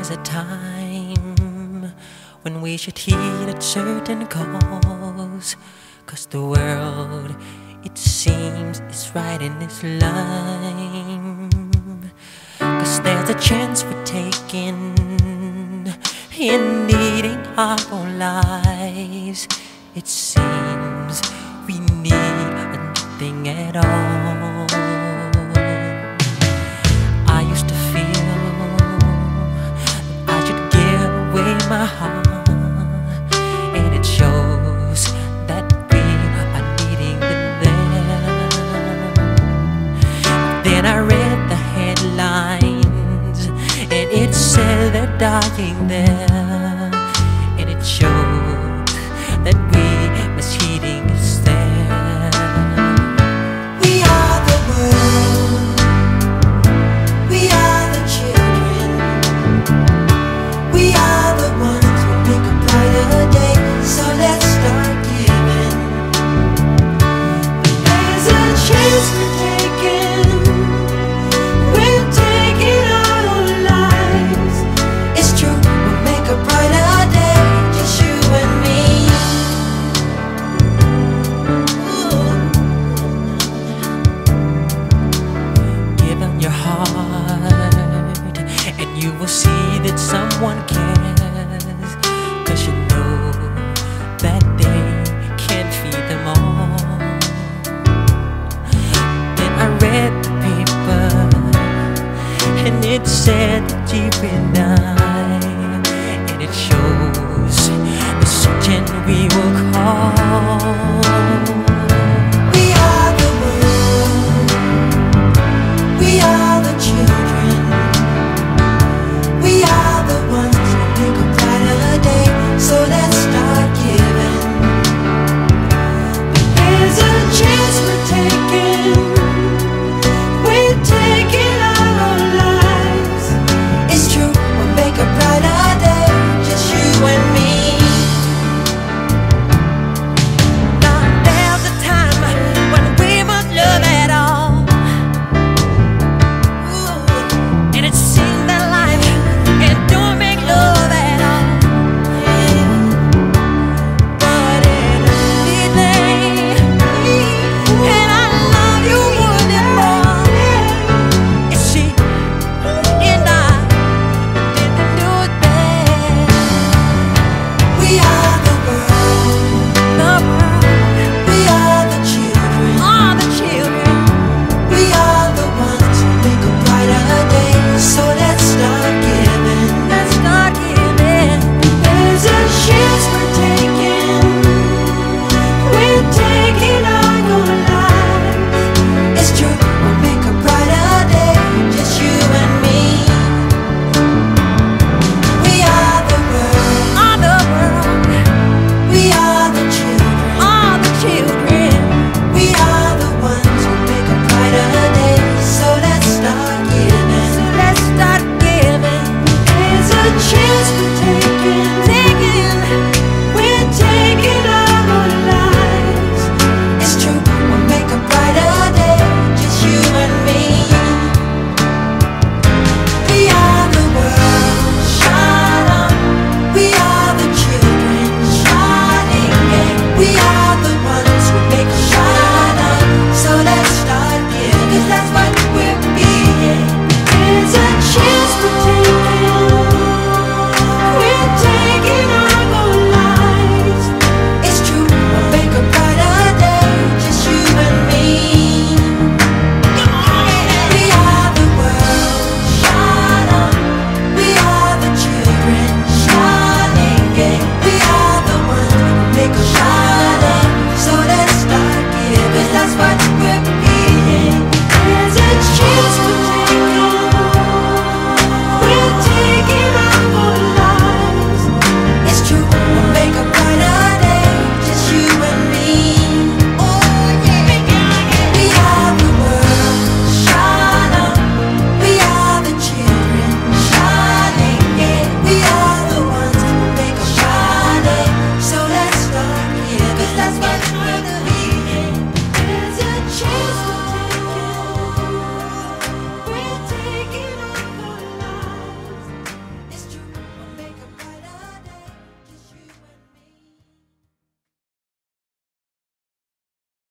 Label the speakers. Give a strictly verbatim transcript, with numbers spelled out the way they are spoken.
Speaker 1: there's a time when we should heed a certain cause, 'cause the world, it seems, is right in its line. 'Cause there's a chance we're taking in needing our own lives. It seems we need nothing at all. I used to feel that I should give away my heart, and it shows that we are needing it there. Then I read the headlines, and it said they're dying there, and it showed that we misheeding is there.
Speaker 2: We are the world, we are the children, we are the ones who make a brighter day. So let's start giving. There's a chance we're taking, we're taking our own lives. It's true, we'll make a brighter day, just you and me.
Speaker 1: Your heart, and you will see that someone cares, 'cause you know that they can't feed them all. Then I read the paper, and it said that you and I, and it shows the certain we will call.